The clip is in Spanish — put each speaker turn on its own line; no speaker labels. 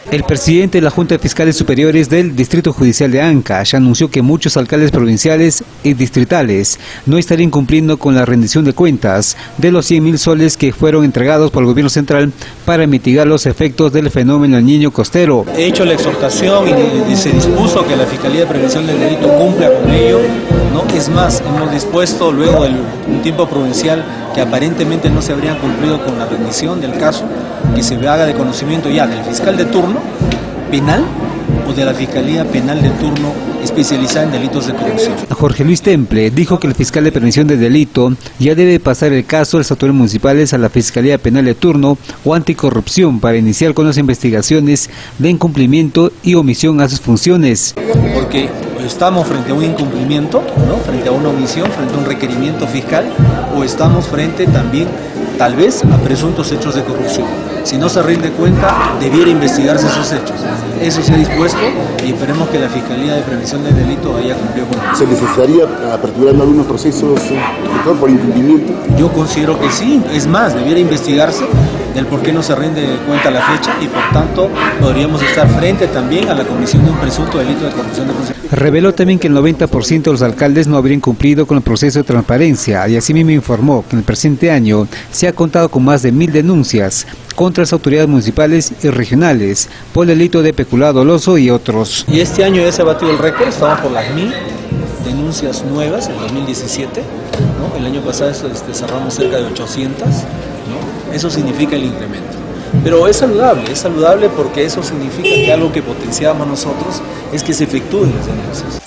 El presidente de la Junta de Fiscales Superiores del Distrito Judicial de Ancash anunció que muchos alcaldes provinciales y distritales no estarían cumpliendo con la rendición de cuentas de los 100.000 soles que fueron entregados por el gobierno central para mitigar los efectos del fenómeno El Niño costero.
He hecho la exhortación y se dispuso que la Fiscalía de Prevención del Delito cumpla con ello, ¿no? Es más, hemos dispuesto luego de un tiempo provincial que aparentemente no se habrían cumplido con la rendición del caso, que se haga de conocimiento ya del fiscal de turno penal o de la Fiscalía Penal de turno especializada en delitos de corrupción.
Jorge Luis Temple dijo que el fiscal de prevención del delito ya debe pasar el caso de las autoridades municipales a la Fiscalía Penal de turno o anticorrupción para iniciar con las investigaciones de incumplimiento y omisión a sus funciones.
Porque estamos frente a un incumplimiento, ¿no? Frente a una omisión, frente a un requerimiento fiscal, o estamos frente también, tal vez, a presuntos hechos de corrupción. Si no se rinde cuenta, debiera investigarse esos hechos. Eso se ha dispuesto y esperemos que la Fiscalía de Prevención del Delito haya cumplido con eso.
¿Se necesitaría aperturar algunos procesos por incumplimiento?
Yo considero que sí, es más, debiera investigarse del por qué no se rinde cuenta la fecha y por tanto podríamos estar frente también a la comisión de un presunto delito de corrupción de funcionarios.
Reveló también que el 90% de los alcaldes no habrían cumplido con el proceso de transparencia y asimismo informó que en el presente año se ha contado con más de 1.000 denuncias contra las autoridades municipales y regionales por delito de peculado doloso y otros.
Y este año ya se ha batido el récord, estamos por las 1.000 denuncias nuevas en 2017, ¿no? El año pasado cerramos cerca de 800, ¿no? Eso significa el incremento. Pero es saludable porque eso significa que algo que potenciamos nosotros es que se efectúen las denuncias.